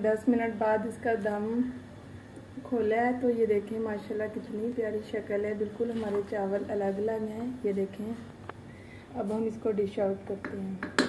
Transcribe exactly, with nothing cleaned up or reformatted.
दस मिनट बाद इसका दम खोला है तो ये देखें माशाल्लाह कितनी प्यारी शक्ल है। बिल्कुल हमारे चावल अलग अलग हैं। ये देखें, अब हम इसको डिश आउट करते हैं।